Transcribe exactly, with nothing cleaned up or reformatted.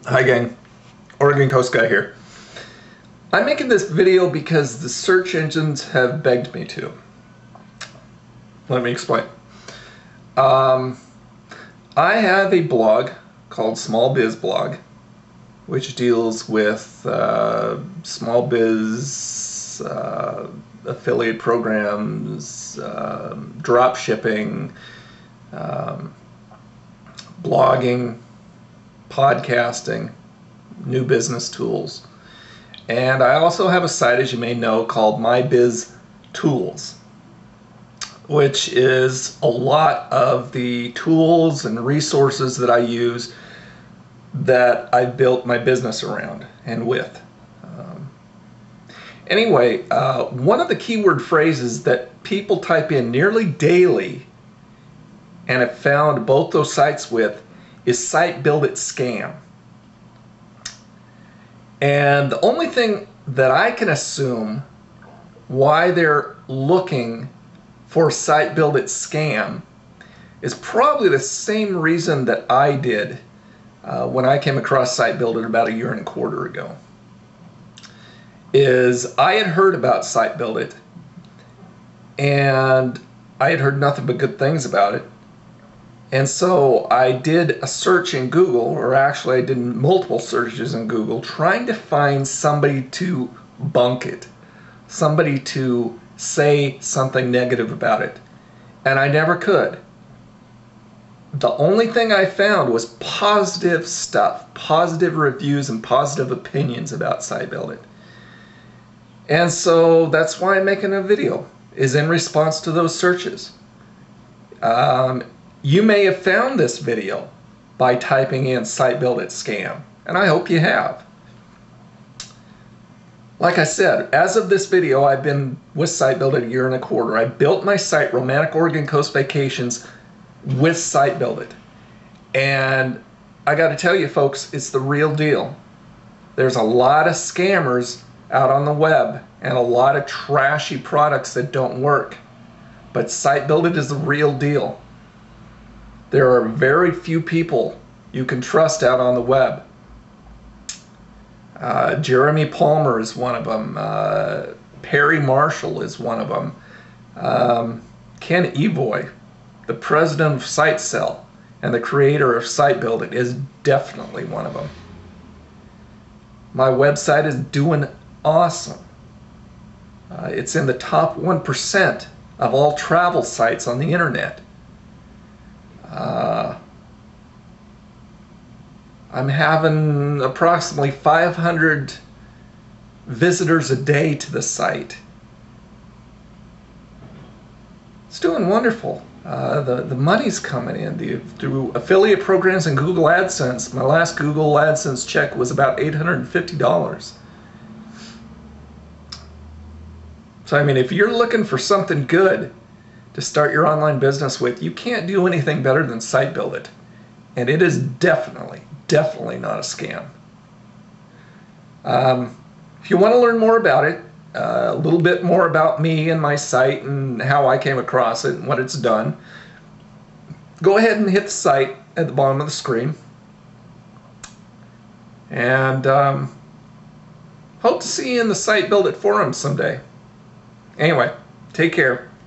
Hi gang, Oregon Coast Guy here. I'm making this video because the search engines have begged me to. Let me explain. Um, I have a blog called Small Biz Blog, which deals with uh, small biz uh, affiliate programs, uh, drop shipping, um, blogging, podcasting, new business tools. And I also have a site, as you may know, called My Biz Tools, which is a lot of the tools and resources that I use that I built my business around and with. Um, anyway, uh, one of the keyword phrases that people type in nearly daily and have found both those sites with is Site Build It scam. And the only thing that I can assume why they're looking for Site Build It scam is probably the same reason that I did uh, when I came across Site Build It about a year and a quarter ago. Is I had heard about Site Build It and I had heard nothing but good things about it. And so I did a search in Google, or actually I did multiple searches in Google, trying to find somebody to bunk it, somebody to say something negative about it. And I never could. The only thing I found was positive stuff, positive reviews and positive opinions about Site Build It. And so that's why I'm making a video, is in response to those searches. Um, You may have found this video by typing in Site Build It scam, and I hope you have. Like I said, as of this video, I've been with Site Build It a year and a quarter. I built my site, Romantic Oregon Coast Vacations, with Site Build It. And I got to tell you folks, it's the real deal. There's a lot of scammers out on the web and a lot of trashy products that don't work. But Site Build It is the real deal. There are very few people you can trust out on the web. Uh, Jeremy Palmer is one of them. Uh, Perry Marshall is one of them. Um, Ken Evoy, the president of SiteSell and the creator of Site Build It, is definitely one of them. My website is doing awesome. Uh, it's in the top one percent of all travel sites on the internet. Uh, I'm having approximately five hundred visitors a day to the site. It's doing wonderful. Uh, the, the money's coming in the, through affiliate programs and Google AdSense. My last Google AdSense check was about eight hundred fifty dollars. So I mean, if you're looking for something good to start your online business with, you can't do anything better than Site Build It. And it is definitely, definitely not a scam. Um, if you want to learn more about it, uh, a little bit more about me and my site and how I came across it and what it's done, go ahead and hit the site at the bottom of the screen. And um, hope to see you in the Site Build It forum someday. Anyway, take care.